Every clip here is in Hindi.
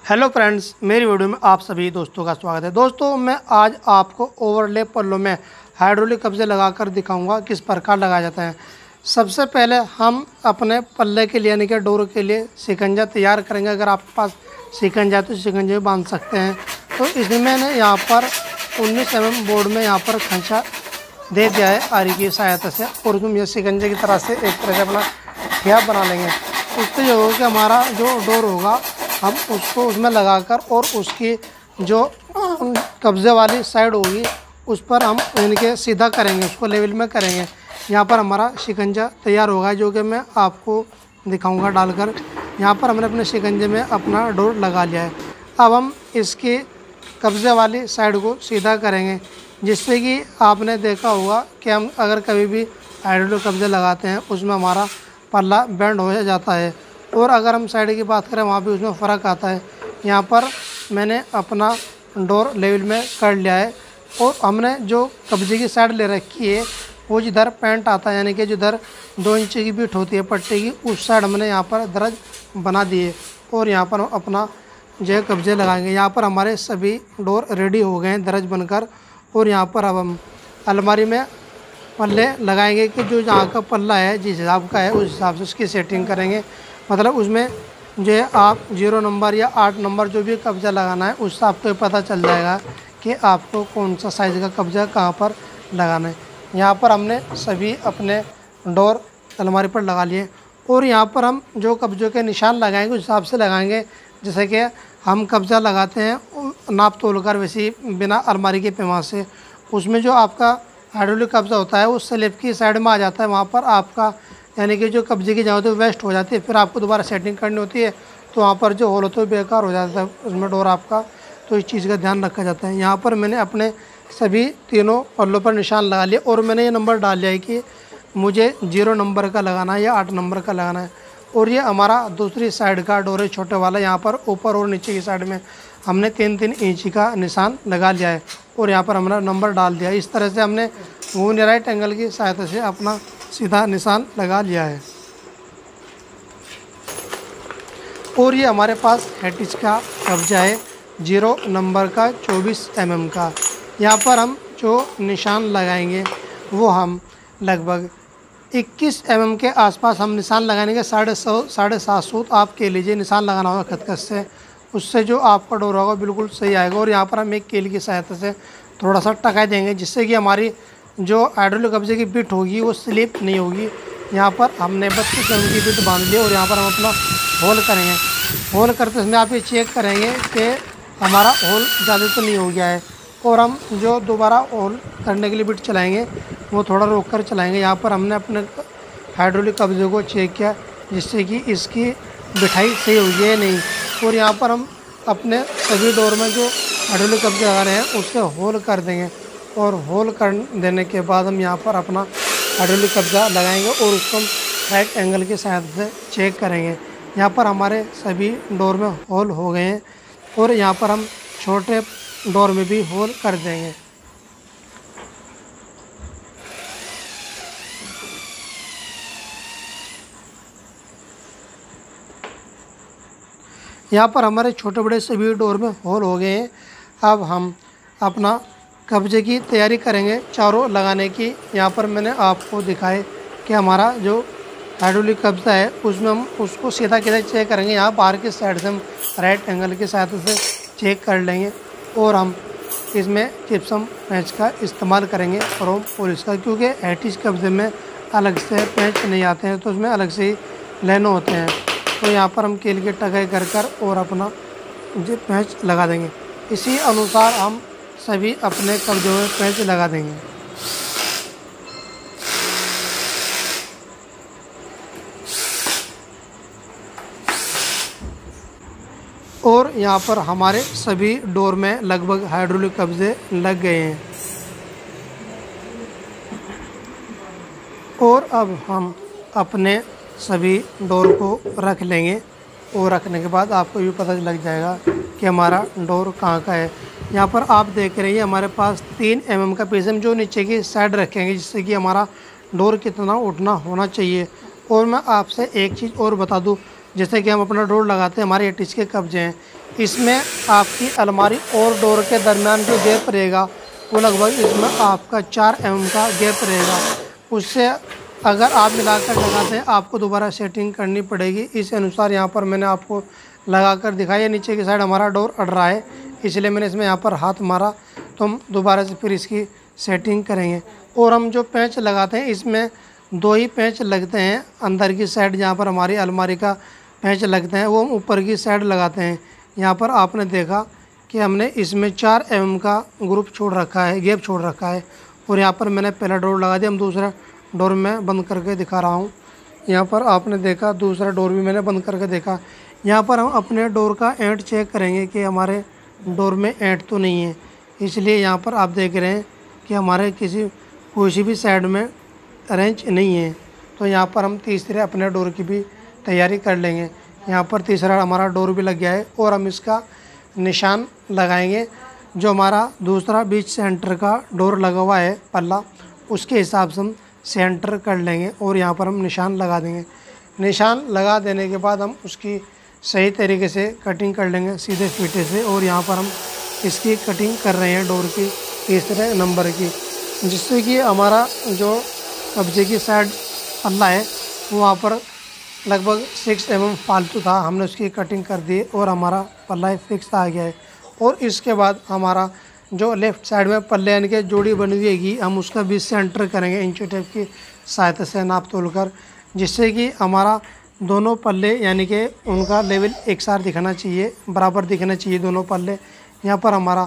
हेलो फ्रेंड्स, मेरी वीडियो में आप सभी दोस्तों का स्वागत है। दोस्तों, मैं आज आपको ओवरले पल्लों में हाइड्रोलिक कब्जे लगाकर दिखाऊंगा किस प्रकार लगाया जाता है। सबसे पहले हम अपने पल्ले के लिए यानी कि डोर के लिए शिकंजा तैयार करेंगे। अगर आपके पास शिकंजा है तो शिकंजे भी बांध सकते हैं। तो इसमें मैंने यहाँ पर 19 mm बोर्ड में यहाँ पर खंचा दे दिया है आरी की सहायता से, और उसमें ये शिकंजे की तरह से एक तरह से अपना ठिया बना लेंगे। उससे जो होगा कि हमारा जो डोर होगा हम उसको उसमें लगाकर और उसकी जो कब्जे वाली साइड होगी उस पर हम इनके सीधा करेंगे, उसको लेवल में करेंगे। यहाँ पर हमारा शिकंजा तैयार होगा जो कि मैं आपको दिखाऊंगा डालकर। यहाँ पर हमने अपने शिकंजे में अपना डोर लगा लिया है। अब हम इसकी कब्जे वाली साइड को सीधा करेंगे, जिससे कि आपने देखा होगा कि हम अगर कभी भी हाइड्रोलिक कब्जे लगाते हैं उसमें हमारा पल्ला बेंड हो जाता है, और अगर हम साइड की बात करें वहाँ भी उसमें फ़र्क आता है। यहाँ पर मैंने अपना डोर लेवल में कर लिया है, और हमने जो कब्जे की साइड ले रखी है वो जिधर पेंट आता है यानी कि जिधर 2 इंच की बीट होती है पट्टी की, उस साइड हमने यहाँ पर दर्ज बना दिए, और यहाँ पर अपना जो कब्जे लगाएंगे। यहाँ पर हमारे सभी डोर रेडी हो गए हैं दर्ज बनकर, और यहाँ पर अब हम अलमारी में पल्ले लगाएंगे कि जो जहाँ का पल्ला है जिस हिसाब का है उस हिसाब से उसकी सेटिंग करेंगे। मतलब उसमें जो है आप 0 नंबर या 8 नंबर जो भी कब्जा लगाना है उससे आपको पता चल जाएगा कि आपको कौन सा साइज़ का कब्जा कहाँ पर लगाना है। यहाँ पर हमने सभी अपने डोर अलमारी पर लगा लिए, और यहाँ पर हम जो कब्जों के निशान लगाएंगे उस हिसाब से लगाएंगे। जैसे कि हम कब्जा लगाते हैं नाप तोल कर, वैसे ही बिना अलमारी के पैमाने से। उसमें जो आपका हाइड्रोलिक कब्जा होता है वो स्लिप की साइड में आ जाता है, वहाँ पर आपका यानी कि जो कब्जे की जगह होती है वेस्ट हो जाती है, फिर आपको दोबारा सेटिंग करनी होती है, तो वहाँ पर जो होल होता है बेकार हो जाता है उसमें डोर आपका। तो इस चीज़ का ध्यान रखा जाता है। यहाँ पर मैंने अपने सभी तीनों पल्लों पर निशान लगा लिए, और मैंने ये नंबर डाल लिया है कि मुझे 0 नंबर का लगाना है या 8 नंबर का लगाना है। और ये हमारा दूसरी साइड का डोर है छोटे वाला, यहाँ पर ऊपर और नीचे की साइड में हमने 3-3 इंच का निशान लगा लिया है, और यहाँ पर हमने नंबर डाल दिया। इस तरह से हमने घूमने राइट एंगल की सहायता से अपना सीधा निशान लगा लिया है। और ये हमारे पास हैटिच का कब्जा है 0 नंबर का 24 mm का। यहाँ पर हम जो निशान लगाएंगे वो हम लगभग 21 mm के आसपास हम निशान लगाएंगे। 750 आप के लीजिए निशान लगाना होगा खतखत से, उससे जो आपका डोर होगा बिल्कुल सही आएगा। और यहाँ पर हम एक कील की सहायता से थोड़ा सा टका देंगे, जिससे कि हमारी जो हाइड्रोलिक कब्जे की बिट होगी वो स्लिप नहीं होगी। यहाँ पर हमने 32 mm की बिट बांध ली, और यहाँ पर हम अपना होल करेंगे। होल करते समय आप ये चेक करेंगे कि हमारा होल ज़्यादा तो नहीं हो गया है, और हम जो दोबारा होल करने के लिए बिट चलाएँगे वो थोड़ा रोक कर चलाएँगे। यहाँ पर हमने अपने हाइड्रोलिक कब्जे को चेक किया, जिससे कि इसकी बिठाई सही होगी या नहीं। और यहाँ पर हम अपने सभी डोर में जो हाइड्रोलिक कब्जे लगा रहे हैं उसके होल कर देंगे, और होल कर देने के बाद हम यहाँ पर अपना हाइड्रोलिक कब्जा लगाएंगे, और उसको हम राइट एंगल की सहायता से चेक करेंगे। यहाँ पर हमारे सभी डोर में होल हो गए हैं, और यहाँ पर हम छोटे डोर में भी होल कर देंगे। यहाँ पर हमारे छोटे बड़े सभी डोर में होल हो गए हैं। अब हम अपना कब्जे की तैयारी करेंगे चारों लगाने की। यहाँ पर मैंने आपको दिखाए कि हमारा जो हाइड्रोलिक कब्जा है उसमें हम उसको सीधा कैसे चेक करेंगे। यहाँ बाहर की साइड से हम राइट एंगल की सहायता से चेक कर लेंगे, और हम इसमें जिप्सम पेंच का इस्तेमाल करेंगे क्रोम पॉलिश का, क्योंकि हैटिच कब्जे में अलग से पेंच नहीं आते हैं, तो उसमें अलग से ही लेने होते हैं। तो यहाँ पर हम कील के टकाई कर और अपना जो पेंच लगा देंगे। इसी अनुसार हम सभी अपने कब्जों में पेंच लगा देंगे। और यहाँ पर हमारे सभी डोर में लगभग हाइड्रोलिक कब्जे लग गए हैं। और अब हम अपने सभी डोर को रख लेंगे, और रखने के बाद आपको भी पता लग जाएगा कि हमारा डोर कहाँ का है। यहाँ पर आप देख रहे हैं हमारे पास 3 mm का पीस हम जो नीचे की साइड रखेंगे, जिससे कि हमारा डोर कितना उठना होना चाहिए। और मैं आपसे एक चीज़ और बता दूँ, जैसे कि हम अपना डोर लगाते हैं, हमारे 28 के कब्जे हैं, इसमें आपकी अलमारी और डोर के दरमियान जो गैप रहेगा वो लगभग इसमें आपका 4 mm का गैप रहेगा। उससे अगर आप मिलाकर लगाते हैं आपको दोबारा सेटिंग करनी पड़ेगी। इस अनुसार यहाँ पर मैंने आपको लगा कर दिखाया। नीचे की साइड हमारा डोर अड़ रहा है, इसलिए मैंने इसमें यहाँ पर हाथ मारा, तो हम दोबारा से फिर इसकी सेटिंग करेंगे। और हम जो पेंच लगाते हैं इसमें 2 ही पेंच लगते हैं। अंदर की साइड जहाँ पर हमारी अलमारी का पेंच लगते हैं वो हम ऊपर की साइड लगाते हैं। यहाँ पर आपने देखा कि हमने इसमें 4 mm का ग्रुप छोड़ रखा है, गैप छोड़ रखा है। और यहाँ पर मैंने पहला डोर लगा दिया, हम दूसरा डोर में बंद करके दिखा रहा हूँ। यहाँ पर आपने देखा दूसरा डोर भी मैंने बंद करके देखा। यहाँ पर हम अपने डोर का एंड चेक करेंगे कि हमारे डोर में एंड तो नहीं है, इसलिए यहाँ पर आप देख रहे हैं कि हमारे किसी भी साइड में रेंच नहीं है। तो यहाँ पर हम तीसरे अपने डोर की भी तैयारी कर लेंगे। यहाँ पर तीसरा हमारा डोर भी लग गया है और हम इसका निशान लगाएंगे। जो हमारा दूसरा बीच सेंटर का डोर लगा हुआ है पल्ला, उसके हिसाब से हम सेंटर कर लेंगे और यहाँ पर हम निशान लगा देंगे। निशान लगा देने के बाद हम उसकी सही तरीके से कटिंग कर लेंगे सीधे फीते से। और यहाँ पर हम इसकी कटिंग कर रहे हैं डोर की तीसरे नंबर की, जिससे कि हमारा जो कब्जे की साइड पल्ला है वहाँ पर लगभग 6 mm फालतू था, हमने उसकी कटिंग कर दी और हमारा पल्ला फिक्स आ गया है। और इसके बाद हमारा जो लेफ़्ट साइड में पल्ले यानी कि जोड़ी बनी हुई है हम उसका भी सेंटर करेंगे इंची टेप की सहायता से नाप तोल कर, जिससे कि हमारा दोनों पल्ले यानी कि उनका लेवल एक साथ दिखना चाहिए, बराबर दिखना चाहिए दोनों पल्ले। यहाँ पर हमारा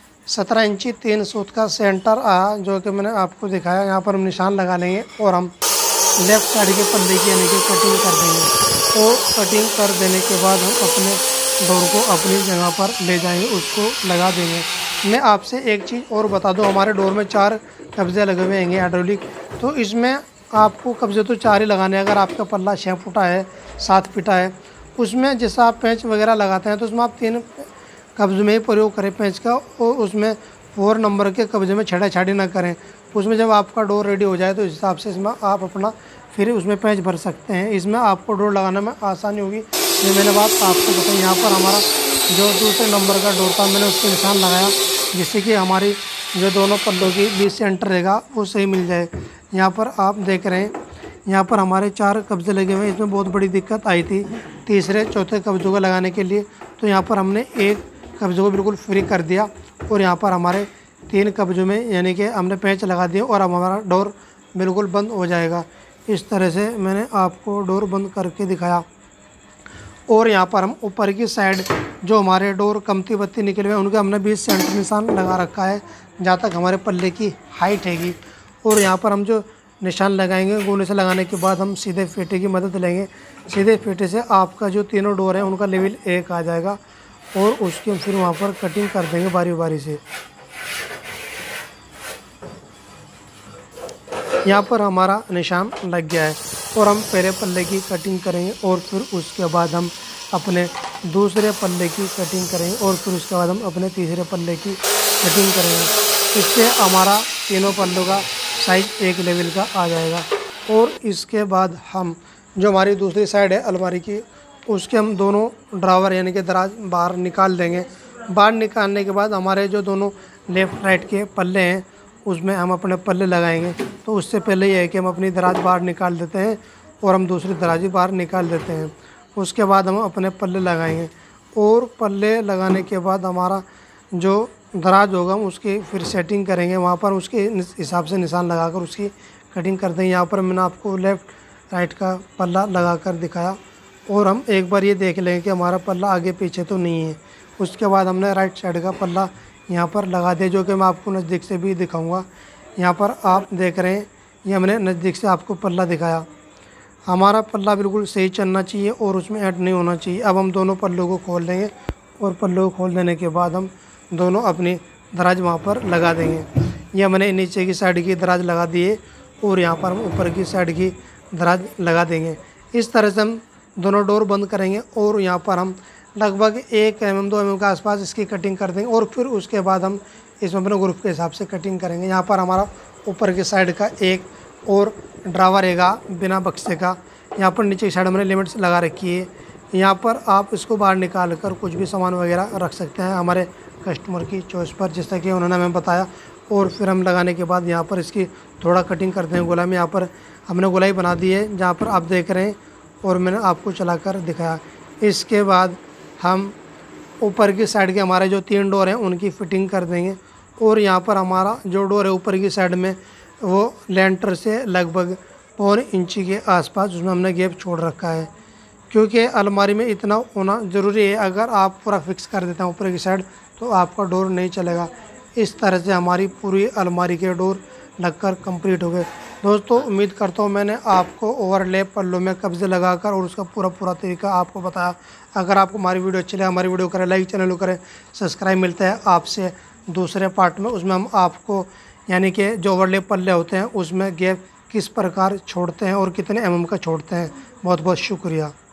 17 इंची 3 सूत का सेंटर आया, जो कि मैंने आपको दिखाया। यहाँ पर हम निशान लगा लेंगे और हम लेफ़्ट साइड के पल्ले की यानी कि कटिंग कर देंगे। और कटिंग कर देने के बाद हम अपने डोर को अपनी जगह पर ले जाएंगे, उसको लगा देंगे। मैं आपसे एक चीज़ और बता दूं, हमारे डोर में 4 कब्जे लगे हुए हैं हाइड्रोलिक, तो इसमें आपको कब्जे तो 4 ही लगाने हैं। अगर आपका पल्ला 6 फुटा है 7 फीटा है, उसमें जैसा आप पेंच वगैरह लगाते हैं तो उसमें आप 3 कब्जे में ही प्रयोग करें पेंच का, और उसमें 4 नंबर के कब्जे में छेड़ा-छाड़ी ना करें। उसमें जब आपका डोर रेडी हो जाए तो इस हिसाब से इसमें आप अपना फिर उसमें पेंच भर सकते हैं। इसमें आपको डोर लगाने में आसानी होगी। ये मैंने बात आपको बताई। यहाँ पर हमारा जो दूसरे नंबर का डोर था मैंने उस पर निशान लगाया, जिससे कि हमारी जो दोनों पल्लों की बीच सेंटर रहेगा वो सही मिल जाए। यहाँ पर आप देख रहे हैं यहाँ पर हमारे 4 कब्जे लगे हुए हैं। इसमें बहुत बड़ी दिक्कत आई थी तीसरे चौथे कब्जों को लगाने के लिए, तो यहाँ पर हमने एक कब्जों को बिल्कुल फ्री कर दिया और यहाँ पर हमारे 3 कब्जों में यानी कि हमने पेंच लगा दिया और अब हमारा डोर बिल्कुल बंद हो जाएगा। इस तरह से मैंने आपको डोर बंद करके दिखाया। और यहाँ पर हम ऊपर की साइड जो हमारे डोर कमती बत्ती निकले हुए हैं उनके हमने 20 सेंटर निशान लगा रखा है, जहाँ तक हमारे पल्ले की हाइट हैगी। और यहाँ पर हम जो निशान लगाएंगे गोले से लगाने के बाद हम सीधे फेटे की मदद लेंगे। सीधे फेटे से आपका जो तीनों डोर है उनका लेवल 1 आ जाएगा और उसकी हम फिर वहाँ पर कटिंग कर देंगे बारी बारी से। यहाँ पर हमारा निशान लग गया है और हम पहले पल्ले की कटिंग करेंगे और फिर उसके बाद हम अपने दूसरे पल्ले की कटिंग करेंगे और फिर उसके बाद हम अपने तीसरे पल्ले की कटिंग करेंगे। इससे हमारा तीनों पल्लों का साइज एक लेवल का आ जाएगा। और इसके बाद हम जो हमारी दूसरी साइड है अलमारी की, उसके हम दोनों ड्रावर यानी कि दराज बाहर निकाल देंगे। बाहर निकालने के बाद हमारे जो दोनों लेफ़्ट राइट के पल्ले हैं उसमें हम अपने पल्ले लगाएंगे। तो उससे पहले ये है कि हम अपनी दराज बाहर निकाल देते हैं और हम दूसरी दराज भी बाहर निकाल देते हैं। उसके बाद हम अपने पल्ले लगाएंगे और पल्ले लगाने के बाद हमारा जो दराज होगा हम उसकी फिर सेटिंग करेंगे। वहाँ पर उसके हिसाब से निशान लगाकर उसकी कटिंग कर देंगे। यहाँ पर मैंने आपको लेफ़्ट राइट का पल्ला लगा कर दिखाया और हम एक बार ये देख लेंगे कि हमारा पल्ला आगे पीछे तो नहीं है। उसके बाद हमने राइट साइड का पल्ला यहाँ पर लगा दिया, जो कि मैं आपको नज़दीक से भी दिखाऊंगा। यहाँ पर आप देख रहे हैं ये हमने नज़दीक से आपको पल्ला दिखाया। हमारा पल्ला बिल्कुल सही चलना चाहिए और उसमें ऐड नहीं होना चाहिए। अब हम दोनों पल्लों को खोल देंगे और पल्लों को खोल देने के बाद हम दोनों अपनी दराज वहाँ पर लगा देंगे। ये हमने नीचे की साइड की दराज लगा दिए और यहाँ पर हम ऊपर की साइड की दराज लगा देंगे। इस तरह से हम दोनों डोर बंद करेंगे और यहाँ पर हम लगभग 1 mm 2 mm के आसपास इसकी कटिंग कर देंगे और फिर उसके बाद हम इसमें अपने ग्रुप के हिसाब से कटिंग करेंगे। यहाँ पर हमारा ऊपर की साइड का एक और ड्रावर रहेगा बिना बक्से का। यहाँ पर नीचे की साइड हमने लिमिट्स लगा रखी है यहाँ पर आप इसको बाहर निकाल कर कुछ भी सामान वगैरह रख सकते हैं हमारे कस्टमर की चॉइस पर, जैसा कि उन्होंने हमें बताया। और फिर हम लगाने के बाद यहाँ पर इसकी थोड़ा कटिंग करते हैं गोलाई में। यहाँ पर हमने गोलाई बना दी है जहाँ पर आप देख रहे हैं, और मैंने आपको चलाकर दिखाया। इसके बाद हम ऊपर की साइड के हमारे जो 3 डोर हैं उनकी फ़िटिंग कर देंगे। और यहाँ पर हमारा जो डोर है ऊपर की साइड में वो लेंटर से लगभग 1.25 इंची के आसपास उसमें हमने गैप छोड़ रखा है, क्योंकि अलमारी में इतना होना ज़रूरी है। अगर आप पूरा फिक्स कर देते हैं ऊपर की साइड तो आपका डोर नहीं चलेगा। इस तरह से हमारी पूरी अलमारी के डोर लगकर कंप्लीट हो गए। दोस्तों उम्मीद करता हूँ मैंने आपको ओवरलैप पल्लों में कब्जे लगाकर और उसका पूरा तरीका आपको बताया। अगर आपको हमारी वीडियो अच्छी लगे, हमारी वीडियो करें लाइक, चैनल को करें सब्सक्राइब। मिलता है आपसे दूसरे पार्ट में, उसमें हम आपको यानी कि जो ओवरलैप पल्ले होते हैं उसमें गैप किस प्रकार छोड़ते हैं और कितने mm का छोड़ते हैं। बहुत बहुत शुक्रिया।